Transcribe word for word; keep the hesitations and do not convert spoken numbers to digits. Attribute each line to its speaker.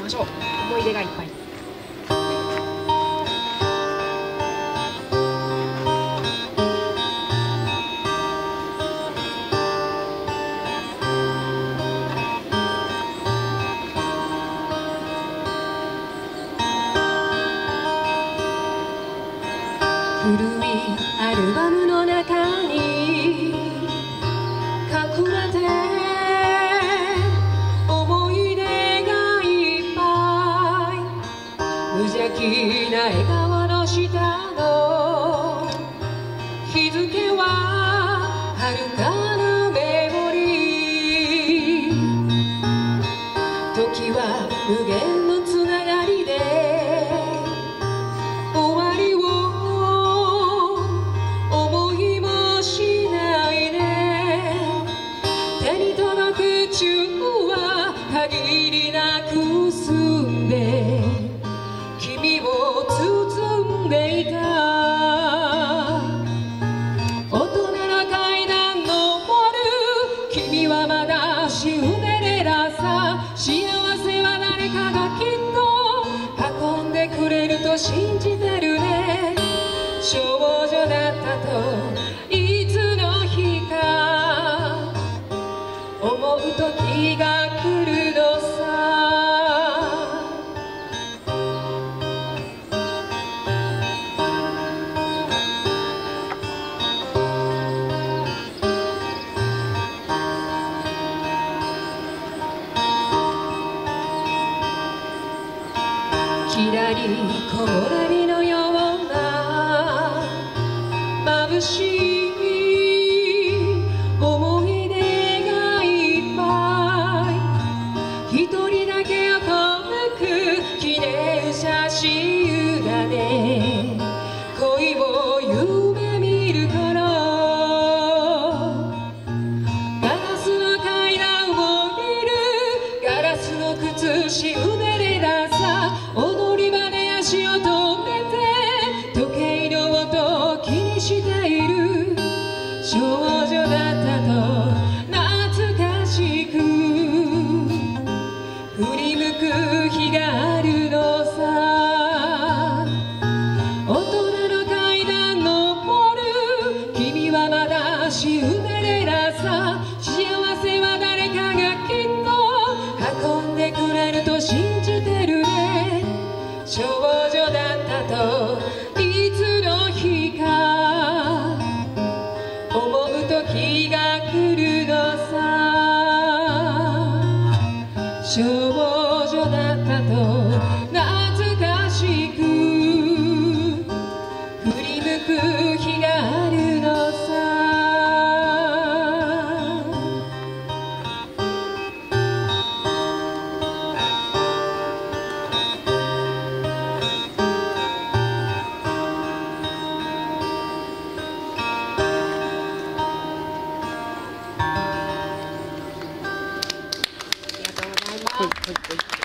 Speaker 1: しょう。思い出がいっぱい。
Speaker 2: 古いアルバムの中に隠れて思い出がいっぱい、無邪気な笑顔の下の日付は遥かなメモリー、時は無限のつながりで終わりを限りなく澄んで君を包んでいた。大人の階段登る君はまだシンデレラさ。幸せは誰かがきっと運んでくれると信じてるね。少女だったといつの日か思う時が来るのさ。きらり木漏れ日のような眩しい思い出がいっぱい、一人だけを遠く記念写真だね。恋を夢見る頃ガラスの階段を見る、ガラスの靴シンデレラさ。踊り場で足を止めて時計の音を気にしている。少女だったと懐かしく振り向く日があるのさ。大人の階段登る君はまだシンデレラさ。幸せは誰かがきっと運んでくれると信じてるね。少女だったといつの日か思う時が来るのさ。少女だったと懐かしく振り向く日があるのさ。
Speaker 1: ありがとうございます。